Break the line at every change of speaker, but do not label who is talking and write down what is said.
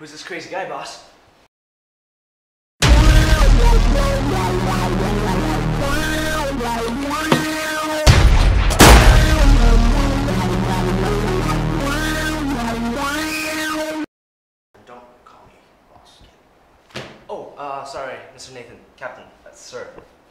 Who's this crazy guy, boss? Don't call me boss. Oh, sorry, Mr. Nathan. Captain. Sir.